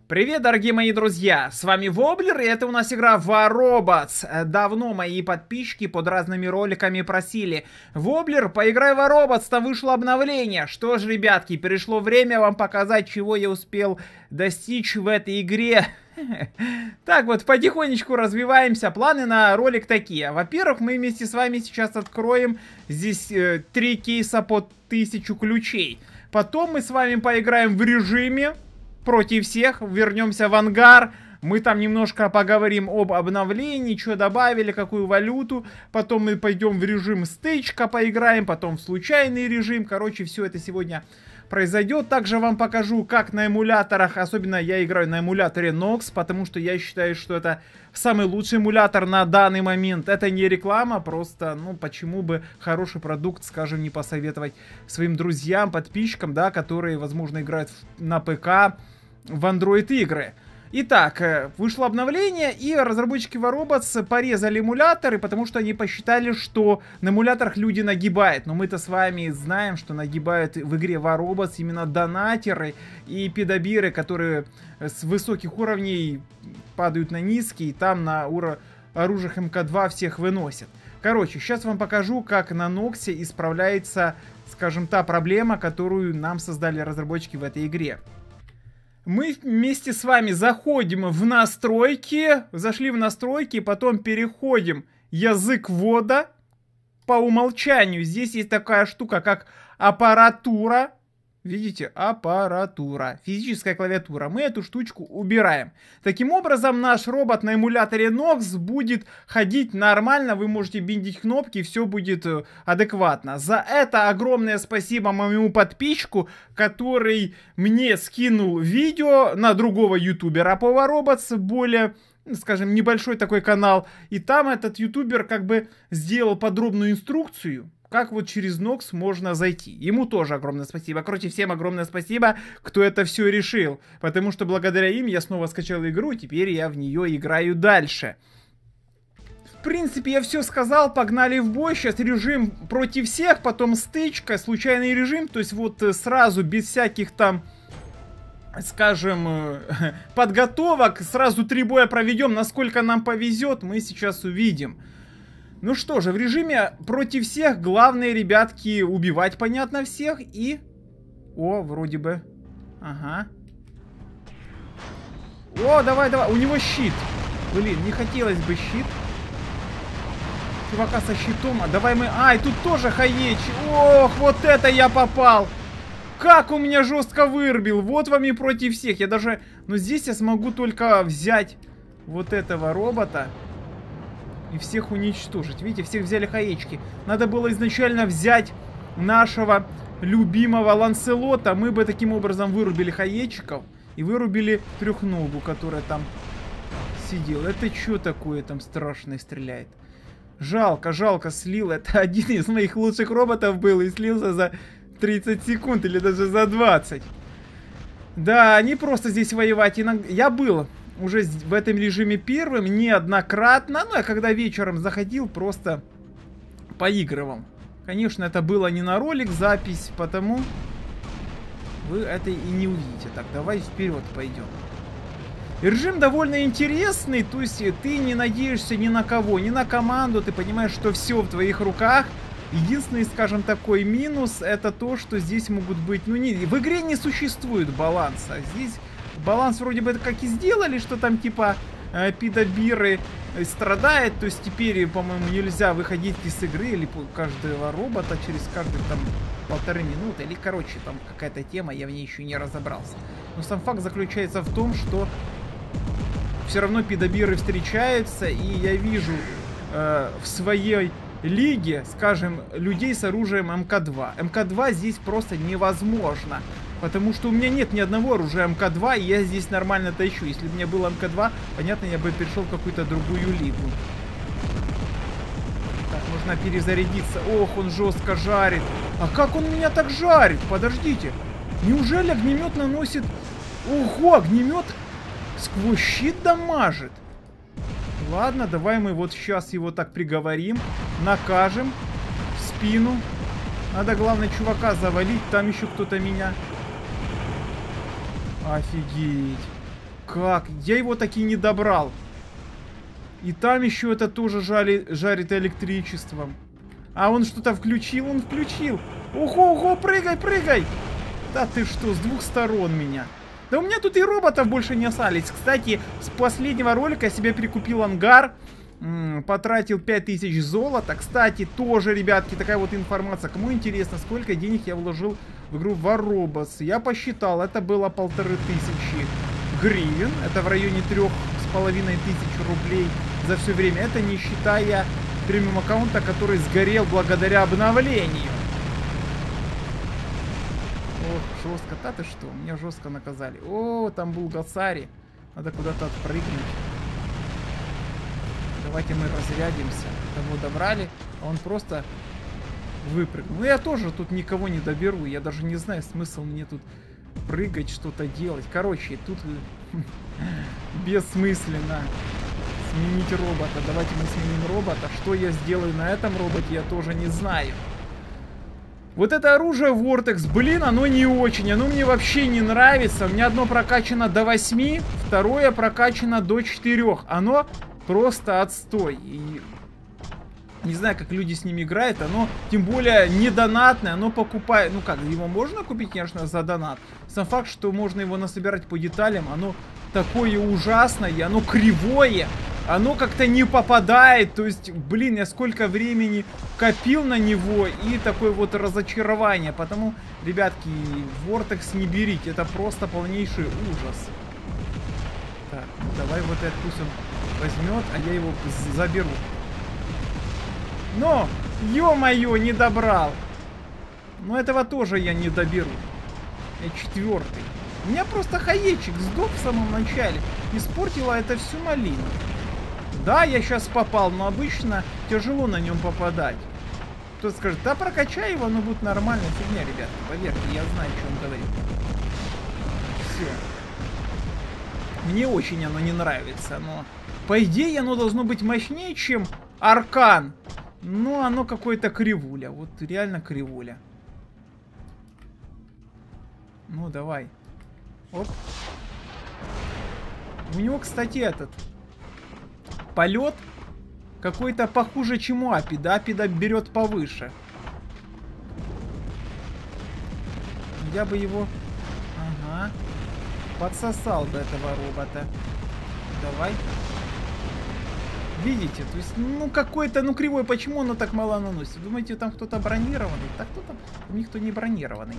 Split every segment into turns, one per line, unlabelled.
Привет, дорогие мои друзья! С вами Воблер, и это у нас игра War Robots. Давно мои подписчики под разными роликами просили: Воблер, поиграй в War Robots, там вышло обновление. Что ж, ребятки, пришло время вам показать, чего я успел достичь в этой игре. Так вот, потихонечку развиваемся. Планы на ролик такие. Во-первых, мы вместе с вами сейчас откроем здесь 3 кейса по 1000 ключей. Потом мы с вами поиграем в режиме против всех, вернемся в ангар. Мы там немножко поговорим об обновлении, что добавили, какую валюту. Потом мы пойдем в режим стычка, поиграем, потом в случайный режим. Короче, все это сегодня произойдет. Также вам покажу, как на эмуляторах, особенно я играю на эмуляторе Nox, потому что я считаю, что это самый лучший эмулятор на данный момент. Это не реклама, просто, ну, почему бы хороший продукт, скажем, не посоветовать своим друзьям, подписчикам, да, которые, возможно, играют на ПК, в Android игры. Итак, вышло обновление, и разработчики War Robots порезали эмуляторы, потому что они посчитали, что на эмуляторах люди нагибают. Но мы-то с вами знаем, что нагибают в игре War Robots именно донатеры и педобиры, которые с высоких уровней падают на низкие, и там на оружиях МК-2 всех выносят. Короче, сейчас вам покажу, как на Ноксе исправляется, скажем, та проблема, которую нам создали разработчики в этой игре. Мы вместе с вами заходим в настройки, зашли в настройки, потом переходим язык ввода. По умолчанию здесь есть такая штука, как аппаратура. Видите? Аппаратура. Физическая клавиатура. Мы эту штучку убираем. Таким образом, наш робот на эмуляторе Nox будет ходить нормально. Вы можете биндить кнопки, и все будет адекватно. За это огромное спасибо моему подписчику, который мне скинул видео на другого ютубера по War Robots, более, скажем, небольшой такой канал. И там этот ютубер как бы сделал подробную инструкцию, как вот через Nox можно зайти. Ему тоже огромное спасибо. Короче, всем огромное спасибо, кто это все решил. Потому что благодаря им я снова скачал игру, и теперь я в нее играю дальше. В принципе, я все сказал, погнали в бой. Сейчас режим против всех, потом стычка, случайный режим. То есть вот сразу, без всяких там, скажем, подготовок, сразу 3 боя проведем. Насколько нам повезет, мы сейчас увидим. Ну что же, в режиме против всех главное, ребятки, убивать, понятно, всех. И... О, вроде бы. Ага. О, давай, давай. У него щит. Блин, не хотелось бы щит. Чувака со щитом. А давай мы... Ай, тут тоже хаечи. Ох, вот это я попал. Как у меня жестко вырубил. Вот вам и против всех. Я даже... Но здесь я смогу только взять вот этого робота и всех уничтожить. Видите, всех взяли хаечки. Надо было изначально взять нашего любимого Ланселота. Мы бы таким образом вырубили хаечиков и вырубили трехногу, которая там сидела. Это что такое там страшное стреляет? Жалко, жалко, слил. Это один из моих лучших роботов был и слился за 30 секунд или даже за 20. Да, не просто здесь воевать. Я был уже в этом режиме первым неоднократно. Ну, я когда вечером заходил, просто поигрывал. Конечно, это было не на ролик запись, потому вы это и не увидите. Так, давай вперед пойдем. Режим довольно интересный, то есть ты не надеешься ни на кого, ни на команду, ты понимаешь, что все в твоих руках. Единственный, скажем, такой минус, это то, что здесь могут быть... Ну, в игре не существует баланса. Здесь баланс вроде бы как и сделали, что там типа пидобиры страдает. То есть теперь, по-моему, нельзя выходить из игры или каждого робота через каждые там 1,5 минуты. Или, короче, там какая-то тема, я в ней еще не разобрался. Но сам факт заключается в том, что все равно пидобиры встречаются, и я вижу в своей лиге, скажем, людей с оружием МК-2. МК-2 здесь просто невозможно. Потому что у меня нет ни одного оружия МК-2, и я здесь нормально тащу. Если бы у меня был МК-2, понятно, я бы перешел в какую-то другую лигу. Так, нужно перезарядиться. Ох, он жестко жарит. А как он меня так жарит? Подождите. Неужели огнемет наносит... Ого, огнемет сквозь щит дамажит. Ладно, давай мы вот сейчас его так приговорим. Накажем в спину. Надо, главное, чувака завалить. Там еще кто-то меня... Офигеть. Как? Я его таки не добрал. И там еще это тоже жарит электричеством. А он что-то включил? Он включил. Ого, прыгай, прыгай. Да ты что, с двух сторон меня. Да у меня тут и роботов больше не остались. Кстати, с последнего ролика я себе прикупил ангар. Потратил 5000 золота. Кстати, тоже, ребятки, такая вот информация. Кому интересно, сколько денег я вложил в игру Warobots? Я посчитал, это было 1500 гривен. Это в районе 3500 рублей за все время. Это не считая премиум аккаунта, который сгорел благодаря обновлению. Ох, жестко. Да ты что? Меня жестко наказали. О, там был Гасари. Надо куда-то отпрыгнуть. Давайте мы разрядимся. Того добрали, а он просто выпрыгнул. Ну я тоже тут никого не доберу. Я даже не знаю, смысл мне тут прыгать, что-то делать. Короче, тут бессмысленно сменить робота. Давайте мы сменим робота. Что я сделаю на этом роботе, я тоже не знаю. Вот это оружие Vortex, блин, оно не очень. Оно мне вообще не нравится. У меня одно прокачано до 8, второе прокачано до 4. Оно просто отстой. И не знаю, как люди с ним играют. Оно, тем более, не донатное. Оно покупает... Ну как, его можно купить, конечно, за донат. Сам факт, что можно его насобирать по деталям. Оно такое ужасное. Оно кривое. Оно как-то не попадает. То есть, блин, я сколько времени копил на него. И такое вот разочарование. Потому, ребятки, Vortex не берите. Это просто полнейший ужас. Так, ну давай вот это пусть он возьмет, а я его заберу. Но, ё-моё, не добрал. Но этого тоже я не доберу. Я 4-й. У меня просто хаечик сдох в самом начале. Испортила это всю малину. Да, я сейчас попал, но обычно тяжело на нем попадать. Кто-то скажет, да прокачай его, оно будет нормально. Фигня, ребята, поверьте, я знаю, о чем говорю. Все. Мне очень оно не нравится, но... По идее, оно должно быть мощнее, чем Аркан. Но оно какое-то кривуля. Вот реально кривуля. Ну, давай. Оп. У него, кстати, этот... полет какой-то похуже, чем у Апида. Апида берет повыше. Я бы его... Ага. Подсосал бы этого робота. Давай. Видите? То есть, ну, какой-то, ну, кривой. Почему оно так мало наносит? Думаете, там кто-то бронированный? Так кто там? Никто не бронированный.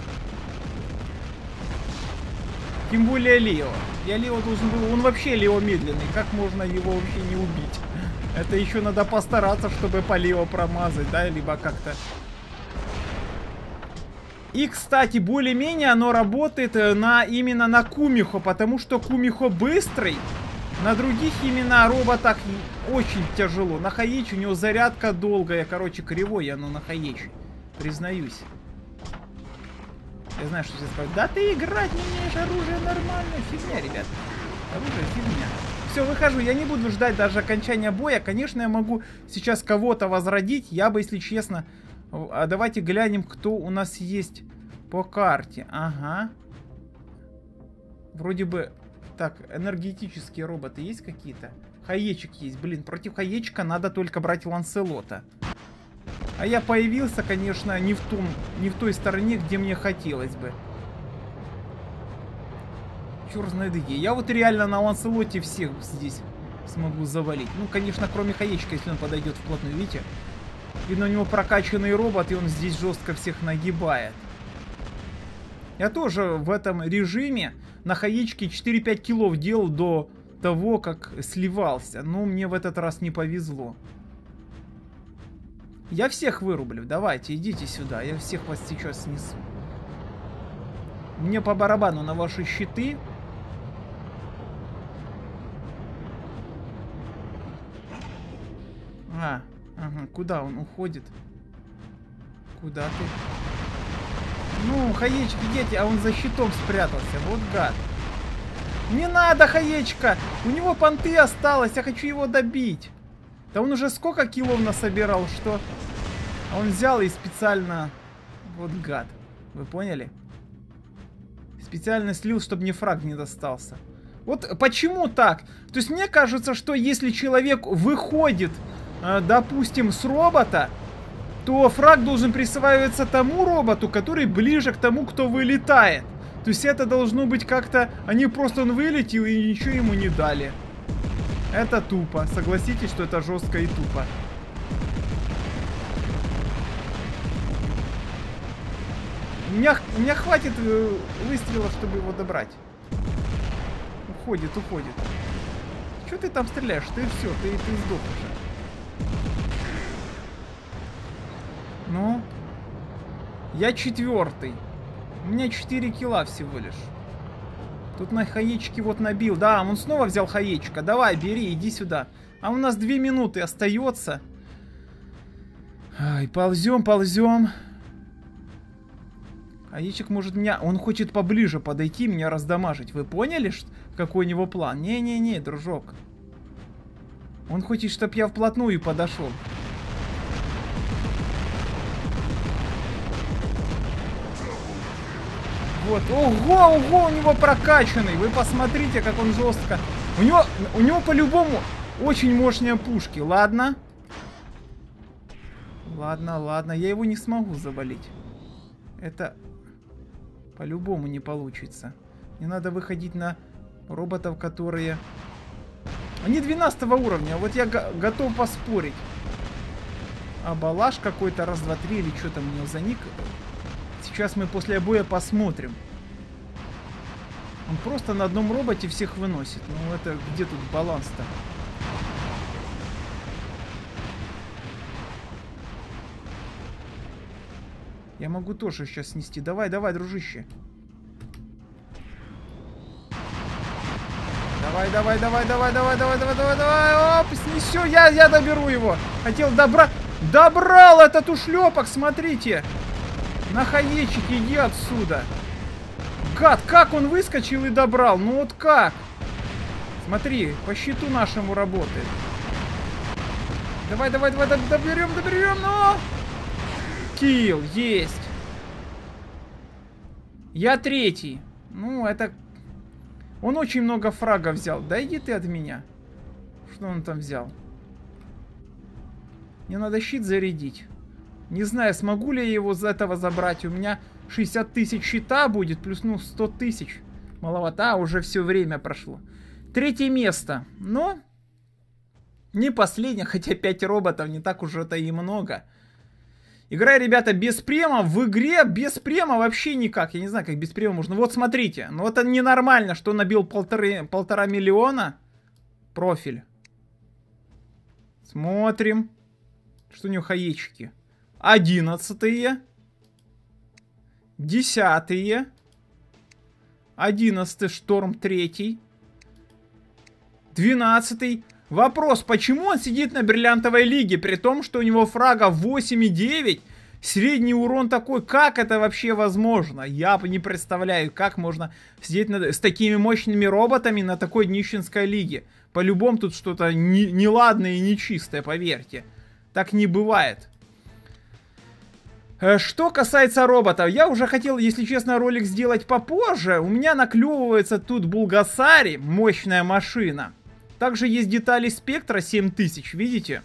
Тем более Лео. Я Лео должен был... Он вообще Лео медленный. Как можно его вообще не убить? Это еще надо постараться, чтобы по Лео промазать, да? Либо как-то... И, кстати, более-менее оно работает именно на Кумихо, потому что Кумихо быстрый. На других именно роботах очень тяжело. На Хаечи у него зарядка долгая. Короче, кривой оно на Хаечи. Признаюсь. Я знаю, что сейчас скажут. Да ты играть не умеешь, оружие нормальное. Фигня, ребят. Оружие фигня. Все, выхожу. Я не буду ждать даже окончания боя. Конечно, я могу сейчас кого-то возродить. Я бы, если честно... А давайте глянем, кто у нас есть по карте. Ага. Вроде бы... Так, энергетические роботы есть какие-то? Хаечек есть. Блин, против Хаечка надо только брать Ланселота. А я появился, конечно, не в той стороне, где мне хотелось бы. Чёрт знает где. Я вот реально на Ланселоте всех здесь смогу завалить. Ну, конечно, кроме Хаечка, если он подойдет вплотную, видите? И на него прокачанный робот, и он здесь жестко всех нагибает. Я тоже в этом режиме на Хаечке 4-5 киллов делал до того, как сливался. Но мне в этот раз не повезло. Я всех вырублю. Давайте, идите сюда. Я всех вас сейчас снесу. Мне по барабану на ваши щиты. Ага, куда он уходит? Куда ты? Ну, Хаечки, дети, а он за щитом спрятался. Вот гад. Не надо, Хаечка! У него понты осталось, я хочу его добить. Да он уже сколько киллов насобирал, что... А он взял и специально... Вот гад. Вы поняли? Специально слил, чтобы мне фраг не достался. Вот почему так? То есть мне кажется, что если человек выходит, допустим, с робота, то фраг должен присваиваться тому роботу, который ближе к тому, кто вылетает. То есть это должно быть как-то... Они просто он вылетел и ничего ему не дали. Это тупо. Согласитесь, что это жестко и тупо. У меня хватит выстрелов, чтобы его добрать. Уходит. Чё ты там стреляешь? Ты все, ты сдох уже. Ну? Я 4-й. У меня 4 килла всего лишь. Тут на хаечке вот набил. Да, он снова взял хаечка. Давай, бери, иди сюда. А у нас 2 минуты остается. Ай, ползем. Хаечек может меня... Он хочет поближе подойти, меня раздамажить. Вы поняли, какой у него план? Не-не-не, дружок. Он хочет, чтобы я вплотную подошел. Вот, ого, у него прокачанный. Вы посмотрите, как он жестко. У него по-любому очень мощные пушки. Ладно, я его не смогу завалить. Это по-любому не получится. Мне надо выходить на роботов, которые... Они 12 уровня, вот я готов поспорить. А балаш какой-то, раз, два, три, или что там у него за ник. Сейчас мы после боя посмотрим. Он просто на одном роботе всех выносит. Ну это где тут баланс-то? Я могу тоже сейчас снести. Давай, дружище. Давай. Оп, снесу. Я доберу его. Хотел Добрал этот ушлепок, смотрите. На хаечике, иди отсюда. Гад, как он выскочил и добрал? Ну вот как? Смотри, по щиту нашему работает. Давай, доберем, но... Килл, есть. Я 3-й. Ну, это... Он очень много фрага взял. Да иди ты от меня. Что он там взял? Мне надо щит зарядить. Не знаю, смогу ли я его за этого забрать. У меня 60 тысяч щита будет, плюс, 100 тысяч. Маловато, уже все время прошло. 3-е место. Но не последнее, хотя 5 роботов не так уж это и много. Играю, ребята, без према. В игре без према вообще никак. Я не знаю, как без према можно. Вот смотрите. Ну это ненормально, что набил 1,5 миллиона. Профиль. Смотрим. Что у него хаечки? 11-е. 10-е. 11-й шторм 3-й. 12-й. Вопрос, почему он сидит на бриллиантовой лиге, при том, что у него фрага 8,9, средний урон такой, как это вообще возможно? Я не представляю, как можно сидеть с такими мощными роботами на такой нищенской лиге. По-любому тут что-то неладное и нечистое, поверьте. Так не бывает. Что касается роботов, я уже хотел, если честно, ролик сделать попозже. У меня наклевывается тут Булгасари, мощная машина. Также есть детали спектра 7000, видите?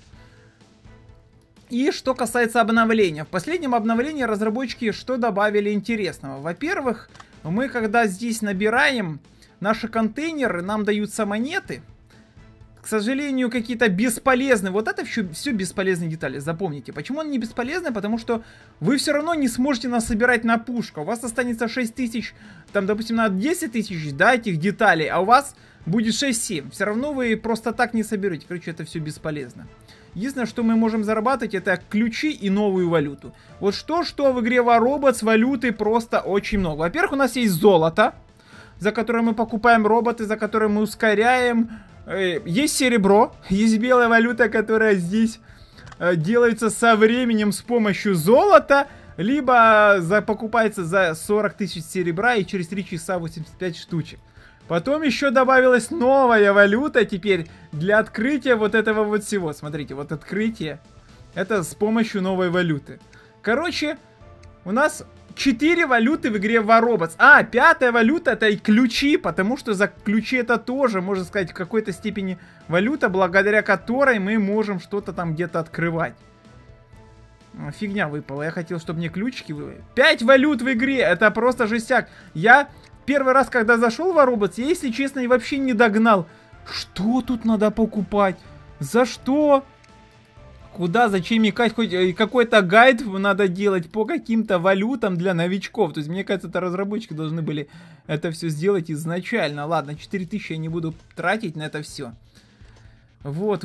И что касается обновления. В последнем обновлении разработчики что добавили интересного? Во-первых, мы когда здесь набираем наши контейнеры, нам даются монеты. К сожалению, какие-то бесполезные. Вот это все бесполезные детали. Запомните. Почему они не бесполезны? Потому что вы все равно не сможете насобирать на пушку. У вас останется 6000, там, допустим, на 10 тысяч, да, этих деталей, а у вас будет 6-7. Все равно вы просто так не соберете. Короче, это все бесполезно. Единственное, что мы можем зарабатывать, это ключи и новую валюту. Вот что в игре War Robots валюты просто очень много. Во-первых, у нас есть золото, за которое мы покупаем роботы, за которое мы ускоряем. Есть серебро, есть белая валюта, которая здесь делается со временем с помощью золота, либо покупается за 40 тысяч серебра и через 3 часа 85 штучек. Потом еще добавилась новая валюта теперь для открытия вот этого вот всего. Смотрите, вот открытие. Это с помощью новой валюты. Короче, у нас 4 валюты в игре Warobots. А, 5-я валюта это и ключи, потому что за ключи это тоже, можно сказать, в какой-то степени валюта, благодаря которой мы можем что-то там где-то открывать. Фигня выпала. Я хотел, чтобы мне ключики выпали. 5 валют в игре. Это просто жестяк. Я первый раз, когда зашел в Warobots, я, если честно, и вообще не догнал. Что тут надо покупать? За что? Куда? Зачем искать? Хоть какой-то гайд надо делать по каким-то валютам для новичков. То есть, мне кажется, это разработчики должны были это все сделать изначально. Ладно, 4000 я не буду тратить на это все. Вот.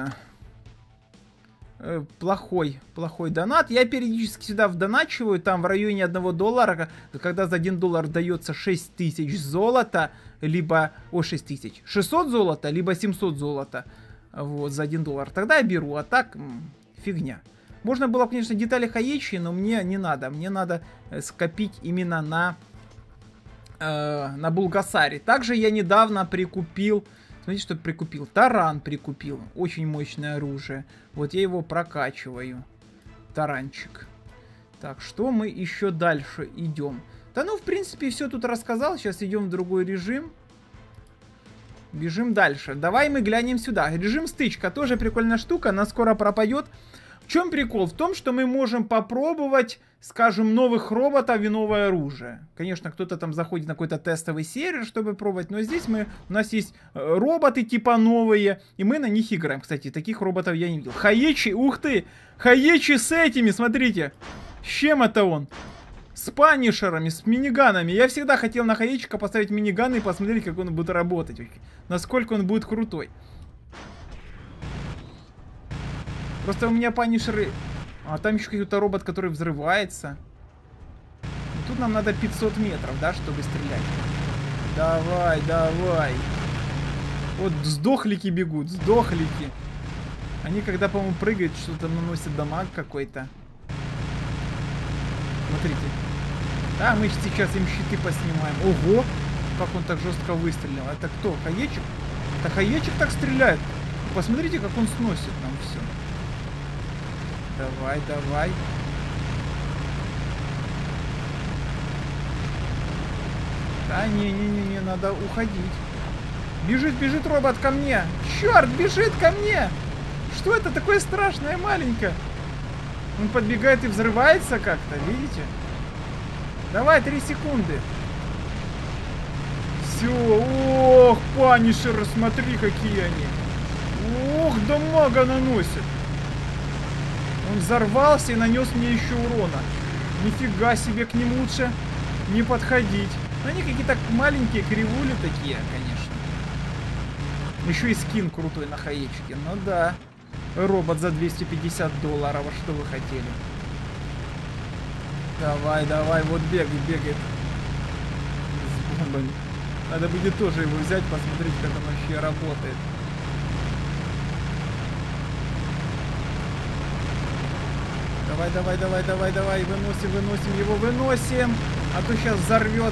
Плохой донат. Я периодически сюда вдоначиваю, там в районе $1, когда за $1 дается 6000 золота, либо, 600 золота, либо 700 золота, вот, за $1. Тогда я беру, а так, фигня. Можно было, конечно, детали Хаечи, но мне не надо. Мне надо скопить именно на Булгасаре. Также я недавно прикупил... Смотрите, что прикупил. Таран прикупил. Очень мощное оружие. Вот я его прокачиваю. Таранчик. Так, что мы еще дальше идем? Да ну, в принципе, все тут рассказал. Сейчас идем в другой режим. Бежим дальше. Давай мы глянем сюда. Режим стычка. Тоже прикольная штука. Она скоро пропадет. В чем прикол? В том, что мы можем попробовать, скажем, новых роботов и новое оружие. Конечно, кто-то там заходит на какой-то тестовый сервер, чтобы пробовать, но здесь у нас есть роботы типа новые, и мы на них играем. Кстати, таких роботов я не видел. Хаечи, ух ты! Хаечи с этими, смотрите! С чем это он? С панишерами, с миниганами. Я всегда хотел на Хаечика поставить миниганы и посмотреть, как он будет работать. Насколько он будет крутой. Просто у меня панишеры... А там еще какой-то робот, который взрывается. И тут нам надо 500 метров, да, чтобы стрелять. Давай. Вот сдохлики бегут, сдохлики. Они, когда, по-моему, прыгают, что-то наносят дамаг какой-то. Смотрите. Да, мы сейчас им щиты поснимаем. Ого! Как он так жестко выстрелил. Это кто? Хаечик? Это Хаечик так стреляет. Посмотрите, как он сносит нам все. Давай. Да, не, надо уходить. Бежит робот ко мне. Черт, бежит ко мне. Что это такое страшное, маленькое? Он подбегает и взрывается как-то, видите? Давай, 3 секунды. Все, ох, панишеры, смотри, какие они. Ох, дамага наносит. Он взорвался и нанес мне еще урона. Нифига себе, к ним лучше не подходить. Они какие-то маленькие кривули такие, конечно. Еще и скин крутой на Хаечке. Ну да. Робот за $250. А что вы хотели? Давай, вот бегает. С бомбами. Надо будет тоже его взять, посмотреть, как он вообще работает. Давай. Выносим его. А то сейчас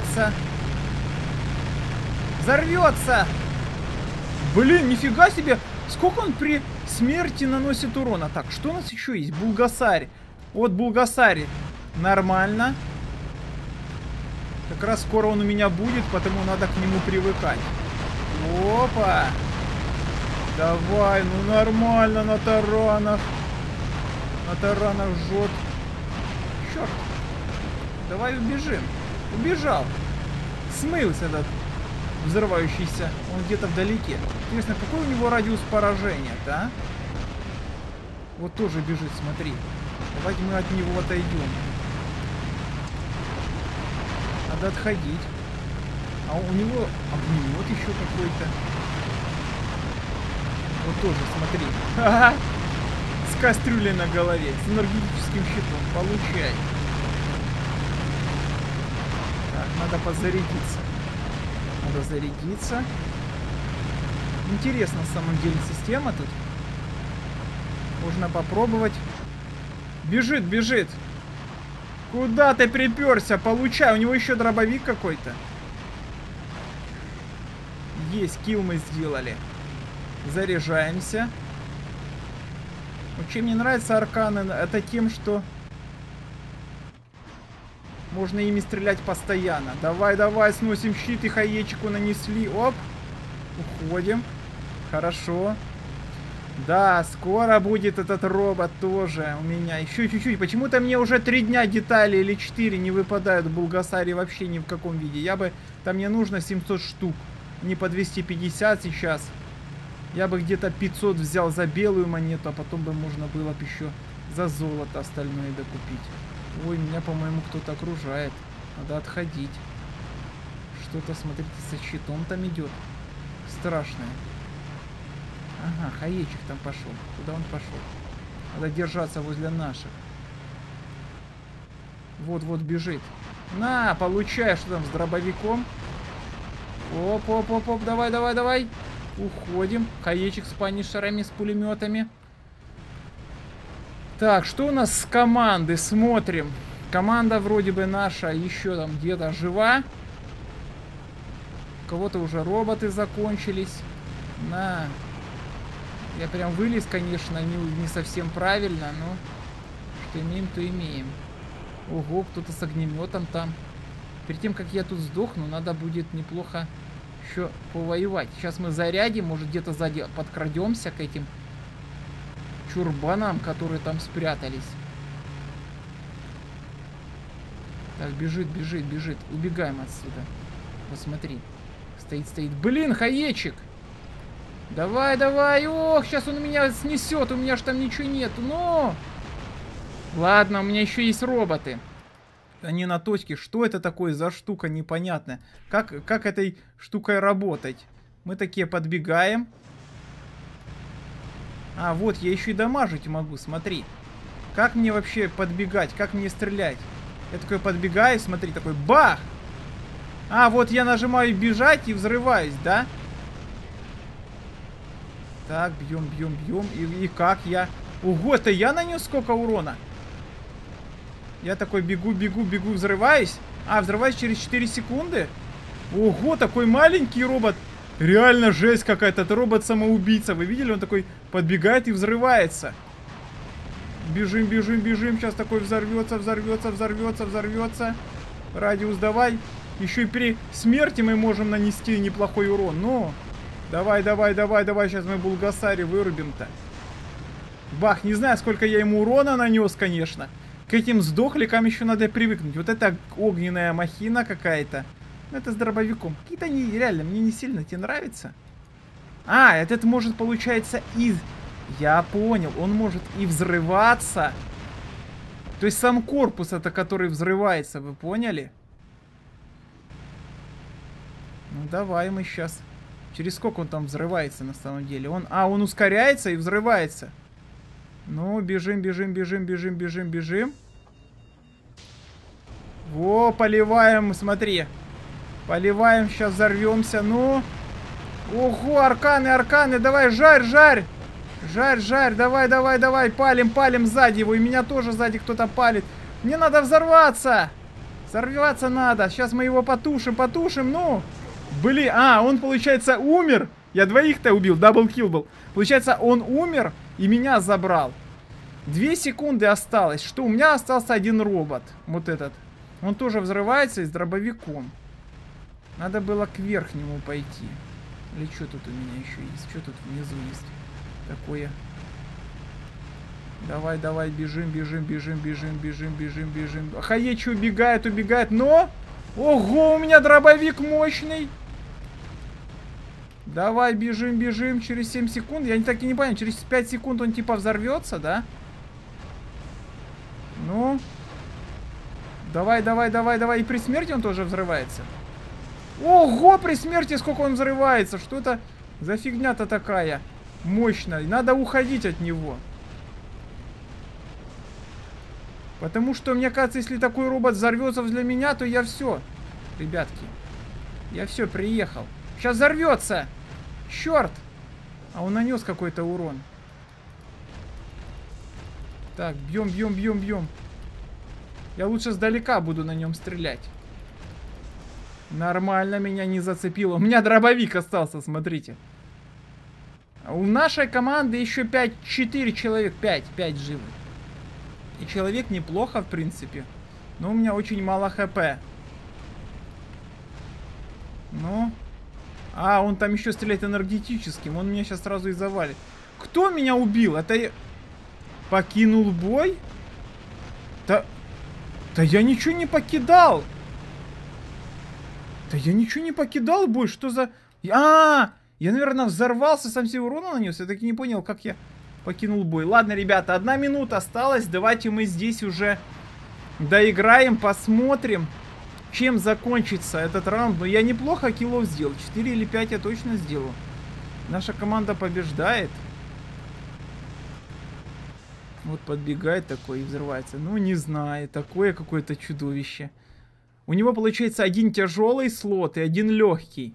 взорвется. Блин, нифига себе. Сколько он при смерти наносит урона. Так, что у нас еще есть? Булгасари. Вот Булгасари. Нормально. Как раз скоро он у меня будет, потому надо к нему привыкать. Опа. Давай, ну нормально на таранах. На таранах жжет. Черт. Давай убежим. Убежал. Смылся этот взрывающийся. Он где-то вдалеке. Интересно, какой у него радиус поражения-то, а? Вот тоже бежит, смотри. Давайте мы от него отойдем. Надо отходить. А у него огнемет еще какой-то. Вот тоже, смотри. Ха-ха. С кастрюлей на голове. С энергетическим щитом. Получай. Так, надо подзарядиться. Надо зарядиться. Интересно, на самом деле, система тут. Можно попробовать. Бежит. Куда ты приперся? Получай. У него еще дробовик какой-то. Есть, килл мы сделали. Заряжаемся. Вот чем мне нравится арканы, это тем, что Можно ими стрелять постоянно. Давай, давай, сносим щит и хаечику нанесли. Оп. Уходим. Хорошо. Да, скоро будет этот робот тоже у меня. Еще чуть-чуть. Почему-то мне уже 3 дня детали или 4 не выпадают в Булгасаре вообще ни в каком виде. Там мне нужно 700 штук. Не по 250 сейчас. Я бы где-то 500 взял за белую монету, а потом бы можно было бы еще за золото остальное докупить. Ой, меня, по-моему, кто-то окружает. Надо отходить. Что-то, смотрите, со щитом там идет. Страшное. Ага, хаечек там пошел. Куда он пошел? Надо держаться возле наших. Вот-вот бежит. На, получай, что там с дробовиком. Оп-оп-оп-оп, давай, давай, давай. Уходим. Хаечек с панишерами, с пулеметами. Так, что у нас с команды? Смотрим. Команда вроде бы наша еще там где-то жива. У кого-то уже роботы закончились. На. Я прям вылез, конечно, не совсем правильно, но что имеем, то имеем. Ого, кто-то с огнеметом там. Перед тем, как я тут сдохну, надо будет неплохо еще повоевать. Сейчас мы зарядим, может где-то сзади подкрадемся к этим чурбанам, которые там спрятались. Так, бежит, бежит, бежит. Убегаем отсюда. Посмотри. Стоит, стоит. Блин, хаечек! Давай, давай. Ох, сейчас он меня снесет. У меня ж там ничего нету. Но! Ладно, у меня еще есть роботы. Они на точке. Что это такое за штука непонятная? Как этой штукой работать? Мы такие подбегаем. А, вот, я еще и дамажить могу, смотри. Как мне вообще подбегать? Как мне стрелять? Я такой подбегаю, смотри, такой бах! А, вот я нажимаю бежать и взрываюсь, да? Так, бьем, бьем, бьем. И как я... Ого, это я нанес сколько урона? Я такой бегу, бегу, бегу, взрываюсь. А, взрываюсь через 4 секунды? Ого, такой маленький робот. Реально жесть какая-то. Это робот-самоубийца. Вы видели? Он такой подбегает и взрывается. Бежим, бежим, бежим. Сейчас такой взорвется, взорвется, взорвется, взорвется. Радиус давай. Еще и при смерти мы можем нанести неплохой урон. Ну, давай, давай, давай, давай. Сейчас мы Булгасаре вырубим-то. Бах, не знаю, сколько я ему урона нанес, конечно. К этим сдохликам еще надо привыкнуть. Вот это огненная махина какая-то. Это с дробовиком. Какие-то они реально мне не сильно тебе нравятся. А, этот может, получается, и... Я понял, он может и взрываться. То есть сам корпус это, который взрывается, вы поняли? Ну давай мы сейчас. Через сколько он там взрывается на самом деле? Он ускоряется и взрывается. Ну, бежим, бежим, бежим, бежим, бежим, бежим. Во, поливаем, смотри. Поливаем, сейчас взорвемся, ну. Ого, арканы, арканы, давай, жарь, жарь. Жарь, жарь, давай, давай, давай, палим, палим сзади его. И меня тоже сзади кто-то палит. Мне надо взорваться. Взорваться надо. Сейчас мы его потушим, потушим, ну. Блин, он, получается, умер. Я двоих-то убил, даблкилл был. Получается, он умер и меня забрал. 2 секунды осталось. Что? У меня остался один робот. Вот этот. Он тоже взрывается и с дробовиком. Надо было к верхнему пойти. Или что тут у меня еще есть? Что тут внизу есть такое? Давай, давай, бежим, бежим, бежим, бежим, бежим, бежим, бежим. Хаечи убегает, убегает, но... Ого, у меня дробовик мощный. Давай, бежим, бежим. Через 7 секунд. Я так и не понял. Через 5 секунд он типа взорвется, да? Ну. Давай, давай, давай, давай. И при смерти он тоже взрывается. Ого, при смерти сколько он взрывается. Что это за фигня-то такая мощная? Надо уходить от него. Потому что, мне кажется, если такой робот взорвется возле меня, то я все. Ребятки. Я все, приехал. Сейчас взорвется. Черт. А он нанес какой-то урон. Так, бьем, бьем, бьем, бьем. Я лучше сдалека буду на нем стрелять. Нормально, меня не зацепило. У меня дробовик остался, смотрите. У нашей команды еще 4 человек. 5 живы. И человек неплохо, в принципе. Но у меня очень мало хп. Ну. А, он там еще стреляет энергетическим. Он меня сейчас сразу и завалит. Кто меня убил? Это я... Покинул бой? Да я ничего не покидал. Да я ничего не покидал бой. Что за... Я, наверное, взорвался, сам себе урона нанес. Я так и не понял, как я покинул бой. Ладно, ребята, 1 минута осталась. Давайте мы здесь уже доиграем, посмотрим, чем закончится этот раунд. Но я неплохо киллов сделал. 4 или 5 я точно сделал. Наша команда побеждает. Вот подбегает такой и взрывается. Ну, не знаю. Такое какое-то чудовище. У него получается 1 тяжелый слот и 1 легкий.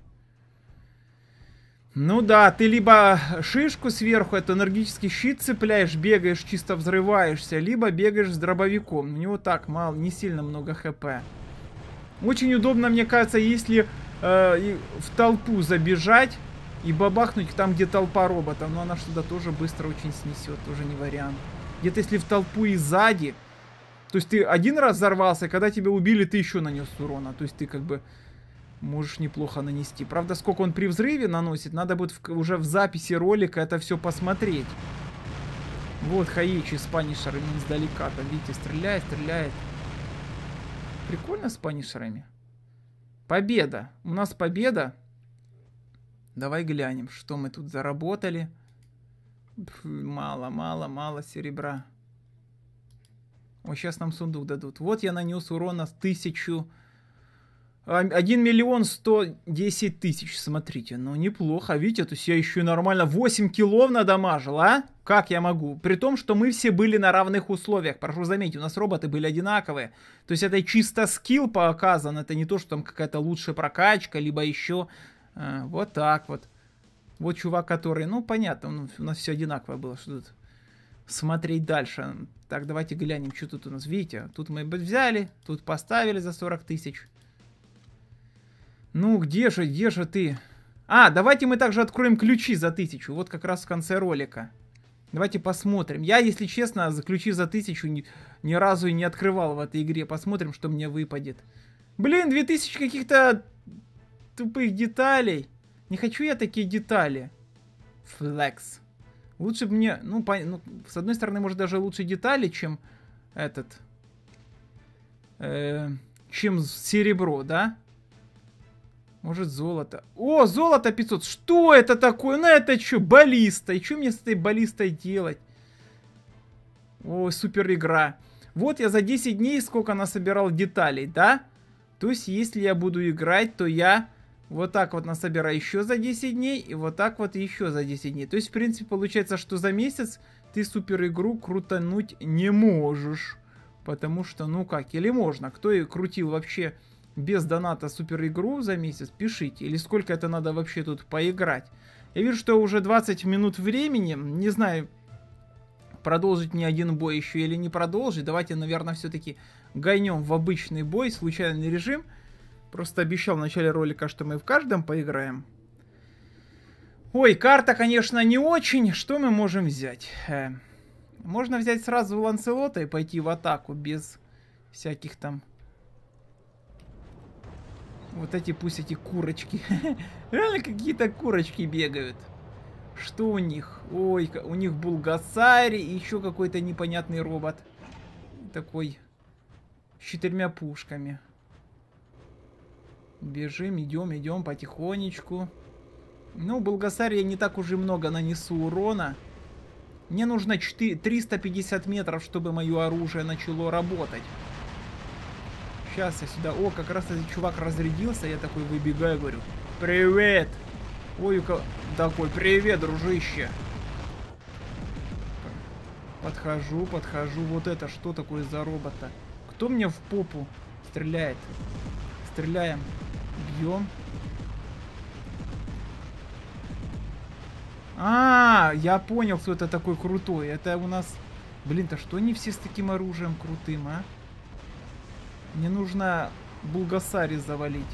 Ну да, ты либо шишку сверху, это энергетический щит цепляешь, бегаешь, чисто взрываешься, либо бегаешь с дробовиком. У него так мало, не сильно много хп. Очень удобно, мне кажется, если в толпу забежать и бабахнуть там, где толпа роботов. Но она что-то тоже быстро очень снесет, тоже не вариант. Где-то если в толпу и сзади, то есть ты 1 раз взорвался, когда тебя убили, ты еще нанес урона. То есть ты как бы можешь неплохо нанести. Правда, сколько он при взрыве наносит, надо будет уже в записи ролика это все посмотреть. Вот Хаичи с панишерами издалека. Там, видите, стреляет. Прикольно с панишерами. Победа. У нас победа. Давай глянем, что мы тут заработали. Мало серебра. О, сейчас нам сундук дадут. Вот я нанес урона 1000... 1 110 000, смотрите, ну неплохо, видите, то есть я еще и нормально 8 киллов надамажил, а? Как я могу? При том, что мы все были на равных условиях, прошу заметить, у нас роботы были одинаковые, то есть это чисто скилл показан, это не то, что там какая-то лучшая прокачка, либо еще, вот так вот. Вот чувак, который, ну понятно, у нас все одинаково было, что тут смотреть дальше. Так, давайте глянем, что тут у нас, видите, тут мы взяли, тут поставили за 40 000. Ну, где же ты? А, давайте мы также откроем ключи за 1000. Вот как раз в конце ролика. Давайте посмотрим. Я, если честно, за ключи за 1000 ни разу и не открывал в этой игре. Посмотрим, что мне выпадет. Блин, 2000 каких-то тупых деталей. Не хочу я такие детали. Флекс. Лучше бы мне... Ну, с одной стороны, может, даже лучше детали, чем этот... чем серебро, да? Может, золото. О, золото 500. Что это такое? Ну, это что? Баллиста. И что мне с этой баллистой делать? О, супер игра. Вот я за 10 дней сколько насобирал деталей, да? То есть, если я буду играть, то я вот так вот насобираю еще за 10 дней. И вот так вот еще за 10 дней. То есть, в принципе, получается, что за месяц ты супер игру крутануть не можешь. Потому что, ну как, или можно? Кто и крутил вообще... без доната супер игру за месяц, пишите. Или сколько это надо вообще тут поиграть. Я вижу, что уже 20 минут времени. Не знаю, продолжить мне один бой еще или не продолжить. Давайте, наверное, все-таки гайнем в обычный бой, случайный режим. Просто обещал в начале ролика, что мы в каждом поиграем. Ой, карта, конечно, не очень. Что мы можем взять? Можно взять сразу Ланселота и пойти в атаку без всяких там... Вот эти, пусть эти курочки. Реально какие-то курочки бегают. Что у них? Ой, у них Булгасари и еще какой-то непонятный робот. Такой. С 4 пушками. Бежим, идем потихонечку. Ну, Булгасари я не так уж и много нанесу урона. Мне нужно 350 метров, чтобы мое оружие начало работать. Сейчас я сюда... О, как раз этот чувак разрядился. Я такой выбегаю, говорю: привет! Ой, такой: привет, дружище! Подхожу. Вот это что такое за робота? Кто мне в попу стреляет? Стреляем. Бьем. Я понял, кто это такой крутой. Это у нас... Блин-то, что они все с таким оружием крутым, а? Мне нужно Булгасари завалить.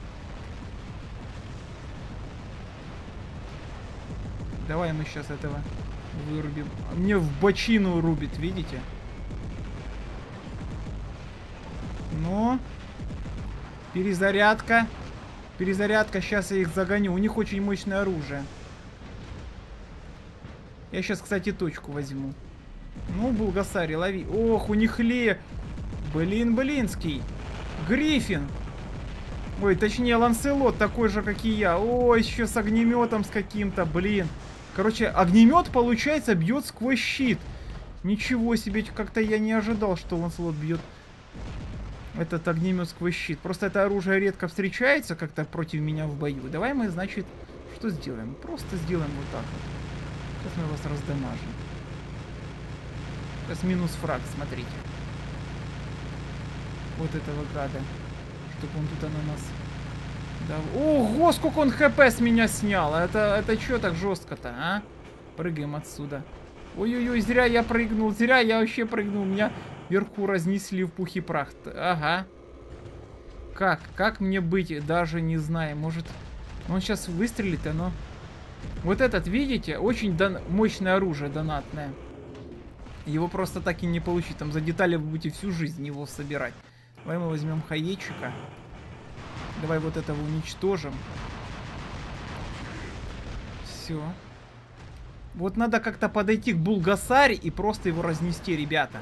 Давай мы сейчас этого вырубим. Мне в бочину рубит, видите? Ну. Перезарядка. Перезарядка. Сейчас я их загоню. У них очень мощное оружие. Я сейчас, кстати, точку возьму. Ну, Булгасари, лови. Ох, у них Блин, блинский. Гриффин. Ой, точнее, Ланселот такой же, как и я. Ой, еще с огнеметом с каким-то, блин. Короче, огнемет, получается, бьет сквозь щит. Ничего себе, как-то я не ожидал, что Ланселот бьет этот огнемет сквозь щит. Просто это оружие редко встречается как-то против меня в бою. Давай мы, значит, что сделаем? Просто сделаем вот так вот. Сейчас мы вас раздамажим. Сейчас минус фраг, смотрите. Вот этого гада. Чтобы он тут на нас... Да. Ого, сколько он хп с меня снял. Это что так жестко-то, а? Прыгаем отсюда. Ой-ой-ой, зря я прыгнул. Зря я вообще прыгнул. Меня вверху разнесли в пух и прах. Ага. Как мне быть? Даже не знаю. Может... Он сейчас выстрелит, но... Вот этот, видите? Очень мощное оружие донатное. Его просто так и не получить. Там за детали вы будете всю жизнь его собирать. Давай мы возьмем хаечика. Давай вот этого уничтожим. Все. Вот надо как-то подойти к Булгасари и просто его разнести, ребята.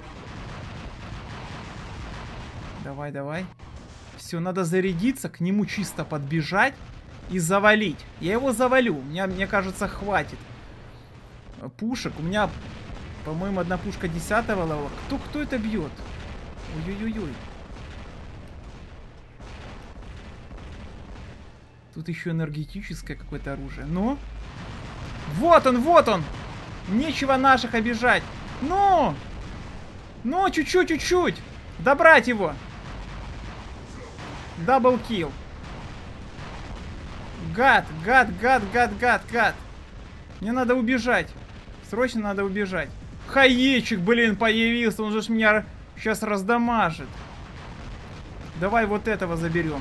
Давай, давай. Все, надо зарядиться, к нему чисто подбежать и завалить. Я его завалю. Мне кажется, хватит пушек. У меня, по-моему, одна пушка 10-го левела. Кто это бьет? Ой-ой-ой-ой. Тут еще энергетическое какое-то оружие. Ну? Вот он, вот он! Нечего наших обижать. Ну! Ну, чуть-чуть, чуть-чуть! Добрать его! Даблкил. Гад, гад, гад, гад, гад, гад. Мне надо убежать. Срочно надо убежать. Хаечик, блин, появился. Он же ж меня сейчас раздамажит. Давай вот этого заберем.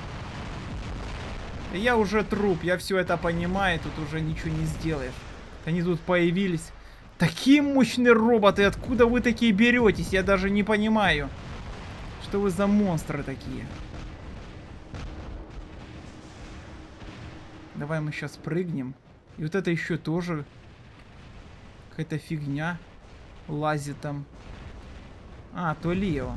Я уже труп, я все это понимаю, тут уже ничего не сделаешь. Они тут появились. Такие мощные роботы, откуда вы такие беретесь? Я даже не понимаю. Что вы за монстры такие? Давай мы сейчас прыгнем. И вот это еще тоже какая-то фигня лазит там. А, то Лео.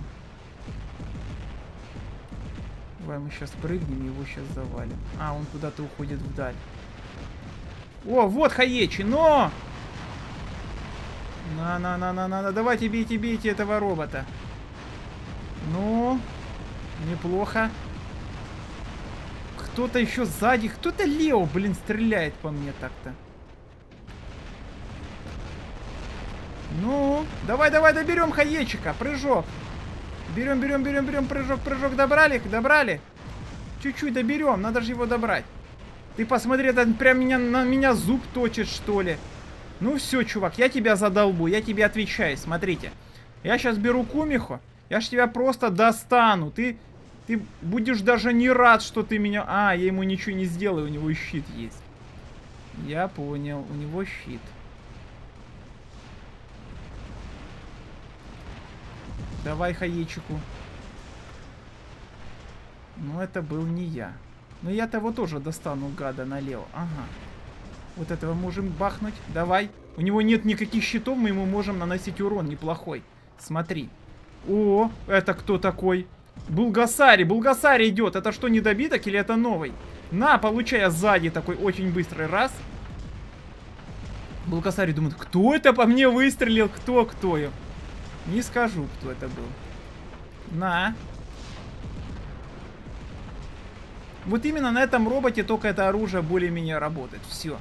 Давай мы сейчас прыгнем, его сейчас завалим. А, он куда-то уходит вдаль. О, вот хаечи, но! На, давайте бейте этого робота. Ну, неплохо. Кто-то еще сзади, кто-то Лео, блин, стреляет по мне так-то. Ну, давай, доберем хаечика, прыжок. Берем, прыжок, добрали? Чуть-чуть доберем, надо же его добрать. Ты посмотри, это прям на меня зуб точит, что ли. Ну все, чувак, я тебя задолбу, я тебе отвечаю, смотрите. Я сейчас беру Кумихо, я ж тебя просто достану. Ты будешь даже не рад, что ты меня... А, я ему ничего не сделаю, у него щит есть. Я понял, у него щит. Давай хаечику. Но это был не я. Но я того тоже достану, гада, налево. Ага. Вот этого можем бахнуть. Давай. У него нет никаких щитов, мы ему можем наносить урон неплохой. Смотри. О, это кто такой? Булгасари идет. Это что, недобиток или это новый? На, получая сзади такой очень быстрый раз. Булгасари думает, кто это по мне выстрелил? Кто ее? Не скажу, кто это был. На. Вот именно на этом роботе только это оружие более-менее работает. Все.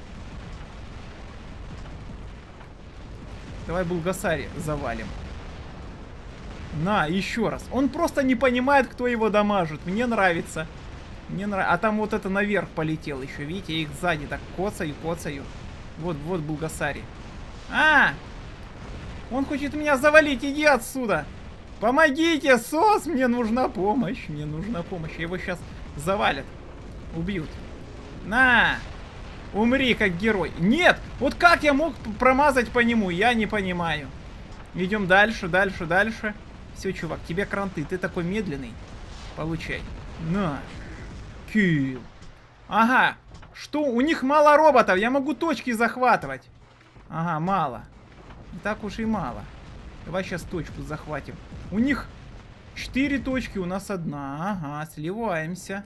Давай Булгасари завалим. На, еще раз. Он просто не понимает, кто его дамажит. Мне нравится. А там вот это наверх полетел еще. Видите, я их сзади так коцаю. Вот Булгасари. А! Он хочет меня завалить, иди отсюда. Помогите, СОС, мне нужна помощь. Его сейчас завалят. Убьют. На! Умри, как герой. Нет! Вот как я мог промазать по нему? Я не понимаю. Идем дальше. Все, чувак, тебе кранты. Ты такой медленный. Получай. На. Килл. Ага. Что? У них мало роботов. Я могу точки захватывать. Ага, мало. Не так уж и мало. Давай сейчас точку захватим. У них 4 точки, у нас 1. Ага, сливаемся.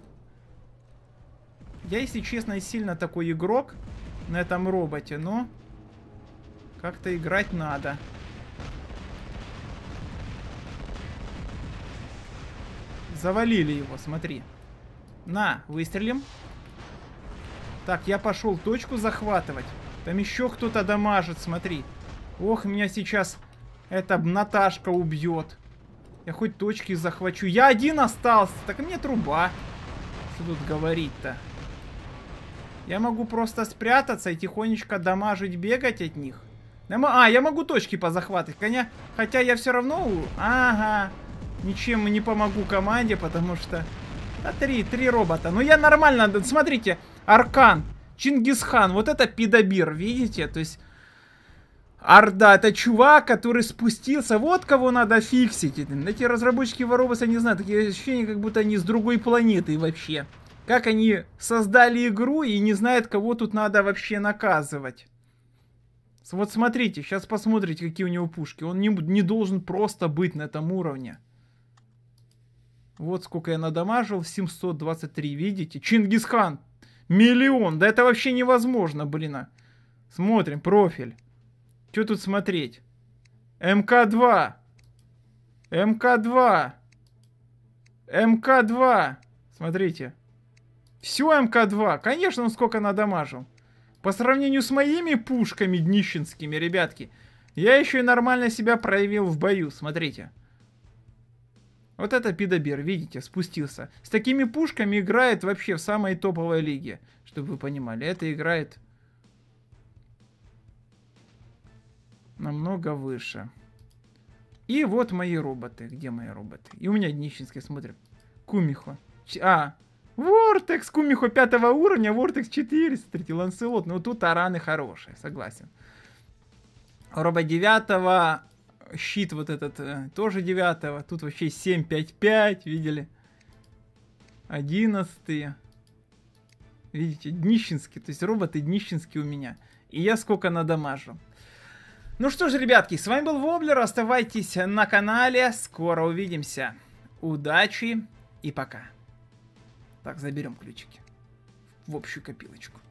Я, если честно, сильно такой игрок на этом роботе, но как-то играть надо. Завалили его, смотри. На, выстрелим. Так, я пошел точку захватывать. Там еще кто-то дамажит, смотри. Ох, меня сейчас эта Наташка убьет. Я хоть точки захвачу. Я один остался. Так мне труба. Что тут говорить-то? Я могу просто спрятаться и тихонечко дамажить, бегать от них. А, я могу точки позахватывать. Хотя я все равно... Ага. Ничем не помогу команде, потому что... А, три робота. Ну я нормально... Смотрите, Аркан, Чингисхан. Вот это пидобир, видите? То есть... Орда, это чувак, который спустился. Вот кого надо фиксить. Эти разработчики Воробоса, не знаю, такие ощущения, как будто они с другой планеты вообще. Как они создали игру и не знают, кого тут надо вообще наказывать. Вот смотрите, сейчас посмотрите, какие у него пушки. Он не должен просто быть на этом уровне. Вот сколько я надамажил. 723, видите? Чингисхан. 1 000 000. Да это вообще невозможно, блин. Смотрим, профиль. Что тут смотреть? МК-2. МК-2. МК-2. Смотрите. Все МК-2. Конечно, он сколько надамажил. По сравнению с моими пушками днищенскими, ребятки, я еще и нормально себя проявил в бою. Смотрите. Вот это пидобир, видите, спустился. С такими пушками играет вообще в самой топовой лиге. Чтобы вы понимали. Это играет... намного выше. И вот мои роботы. Где мои роботы? И у меня днищенские, смотрим. Кумихо. Вортекс. Кумихо 5 уровня. Вортекс 4. Смотрите, Ланселот. Ну тут тараны хорошие, согласен. Робот 9. Щит вот этот тоже 9. Тут вообще 7, 5, 5. Видели? 11. Видите, днищенские. То есть роботы днищенские у меня. И я сколько надамажу. Ну что же, ребятки, с вами был Воблер, оставайтесь на канале, скоро увидимся. Удачи и пока. Так, заберем ключики в общую копилочку.